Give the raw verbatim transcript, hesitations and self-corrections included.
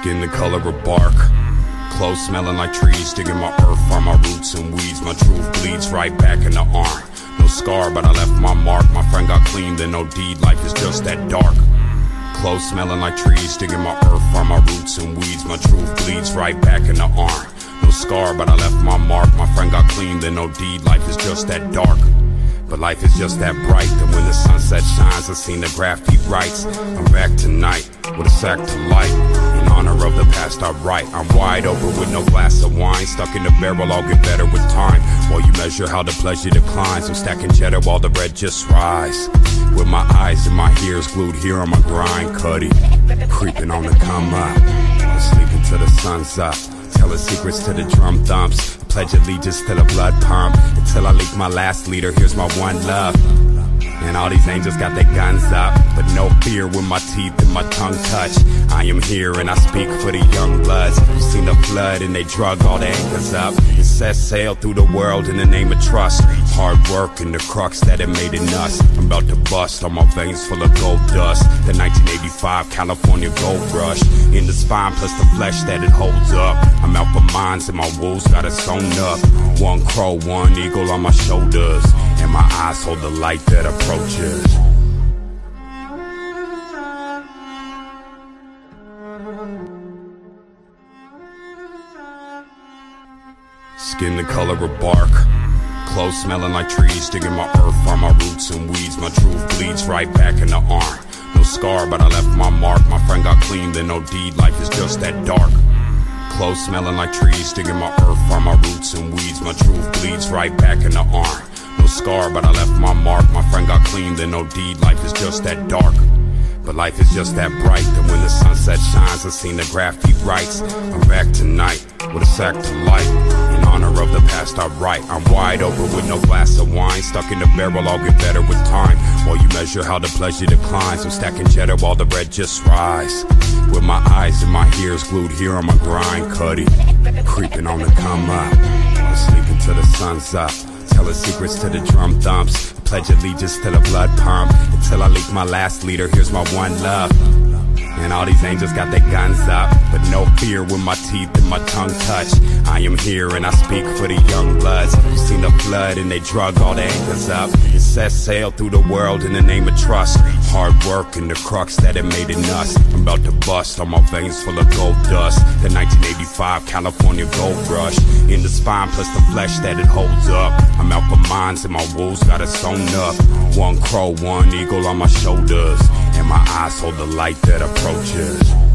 Skin the color of bark, clothes smelling like trees, digging my earth on my roots and weeds. My truth bleeds right back in the arm. No scar, but I left my mark. My friend got clean, then no deed. Life is just that dark. Clothes smelling like trees, digging my earth on my roots and weeds. My truth bleeds right back in the arm. No scar, but I left my mark. My friend got clean, then no deed. Life is just that dark. But life is just that bright, that when the sunset shines, I seen the graffiti writes. I'm back tonight, with a sack to light. In honor of the past I write. I'm wide open with no glass of wine. Stuck in the barrel, I'll get better with time. While you measure how the pleasure declines, I'm stacking cheddar while the bread just rise. With my eyes and my ears glued here on my grind, Cuddy, creeping on the come up. I'm sleeping till the sun's up, telling secrets to the drum thumps. Pledge allegiance to the blood pump, until I leak my last leader. Here's my one love. And all these angels got their guns up, but no fear when my teeth and my tongue touch. I am here and I speak for the young bloods who seen the flood and they drug all the anchors up. It set sail through the world in the name of trust. Hard work and the crux that it made in us. I'm about to bust, all my veins full of gold dust. The nineteen eighty-five California gold rush in the spine plus the flesh that it holds up. I'm out for mines and my wolves got it sewn up. One crow, one eagle on my shoulders, and my eyes hold the light that approaches. Skin the color of bark, clothes smelling like trees, digging my earth on my roots and weeds. My truth bleeds right back in the arm. No scar, but I left my mark. My friend got clean, then no deed. Life is just that dark. Clothes smelling like trees, digging my earth on my roots and weeds. My truth bleeds right back in the arm. No scar, but I left my mark. My friend got clean, then no deed. Life is just that dark. But life is just that bright, that when the sunset shines, I seen the graffiti writes. I'm back tonight, with a sack to light. In honor of the past I write. I'm wide open with no glass of wine. Stuck in the barrel, I'll get better with time. While you measure how the pleasure declines, I'm stacking cheddar while the bread just rise. With my eyes and my ears glued here on my grind, Cuddy, creeping on the come up. I'm sleeping till the sun's up, telling secrets to the drum thumps. Pledge allegiance to the blood pump, until I leak my last leader. Here's my one love. And all these angels got their guns up, but no fear when my teeth and my tongue touch. I am here and I speak for the young bloods who seen the flood and they drug all the anchors up. It set sail through the world in the name of trust. Hard work and the crux that it made in us. I'm about to bust, all my veins full of gold dust. The nineteen eighty-five California gold rush in the spine plus the flesh that it holds up. I'm out for mines and my wolves got it sewn up. One crow, one eagle on my shoulders, and my eyes hold the light that approaches.